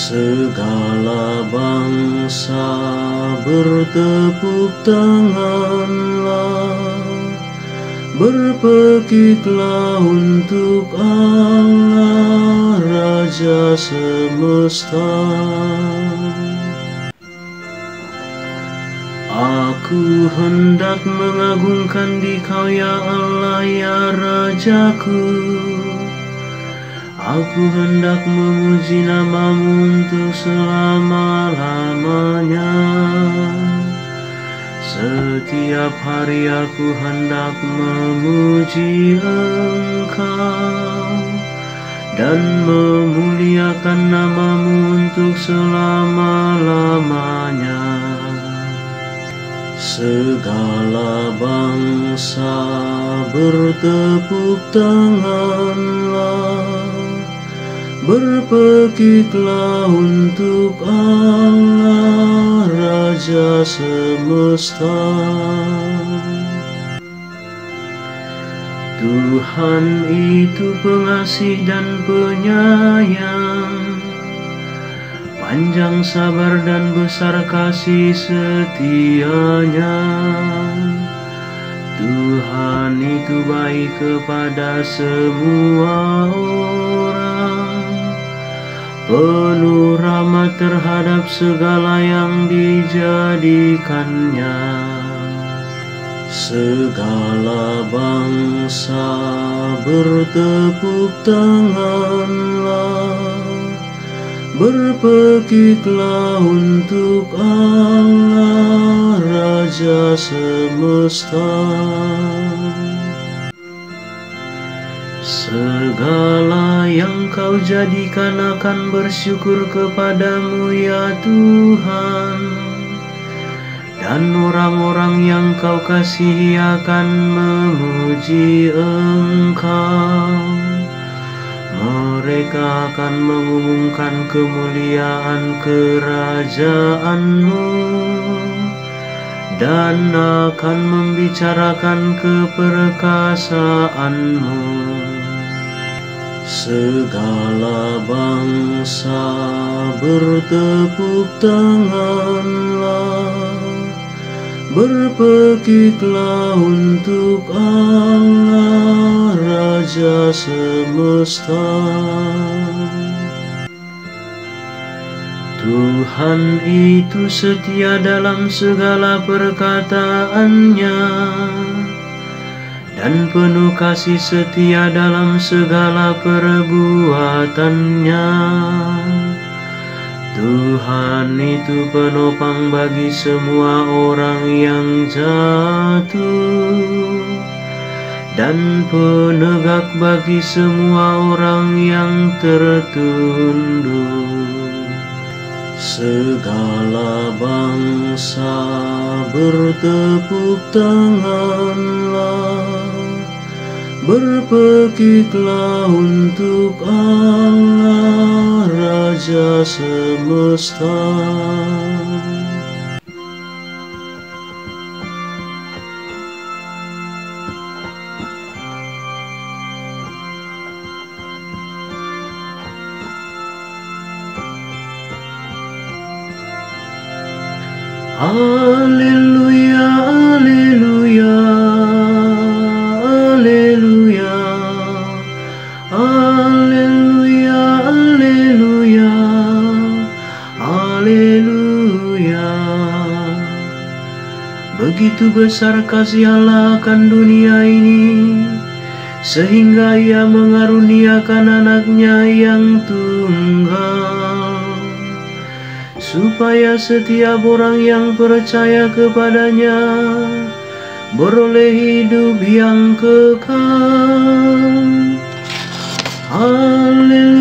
Segala bangsa bertepuk tanganlah, berpekiklah untuk Allah Raja semesta. Aku hendak mengagungkan Dikau ya Allah ya Rajaku. Aku hendak memuji nama-Mu untuk selama-lamanya. Setiap hari aku hendak memuji Engkau dan memuliakan nama-Mu untuk selama-lamanya. Segala bangsa bertepuk tanganlah, berpekiklah untuk Allah Raja semesta. Tuhan itu pengasih dan penyayang, panjang sabar dan besar kasih setianya. Tuhan itu baik kepada semua orang, penuh rahmat terhadap segala yang dijadikannya. Segala bangsa bertepuk tanganlah, berpekiklah untuk Allah Raja semesta. Segala yang Kau jadikan akan bersyukur kepadamu ya Tuhan, dan orang-orang yang Kau kasihi akan memuji Engkau. Mereka akan mengumumkan kemuliaan kerajaan-Mu dan akan membicarakan keperkasaan-Mu. Segala bangsa bertepuk tanganlah, berpekiklah untuk Allah Raja semesta. Tuhan itu setia dalam segala perkataannya, dan penuh kasih setia dalam segala perbuatannya. Tuhan itu penopang bagi semua orang yang jatuh, dan penegak bagi semua orang yang tertunduk. Segala bangsa bertepuk tanganlah, berpekiklah untuk Allah Raja semesta. Haleluya, haleluya, haleluya, haleluya, haleluya, haleluya. Begitu besar kasih Allah akan dunia ini, sehingga Ia mengaruniakan anaknya yang tunggal, supaya setiap orang yang percaya kepadanya beroleh hidup yang kekal. Haleluya.